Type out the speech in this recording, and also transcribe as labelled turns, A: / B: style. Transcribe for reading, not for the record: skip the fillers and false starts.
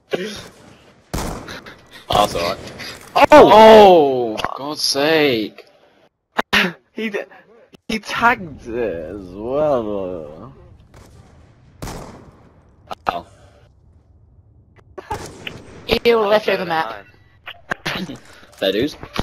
A: Oh, that's alright.
B: Oh!
A: For God's sake.
B: He tagged it as well.
A: Oh.
C: Ew, left over map.
A: Fair dues.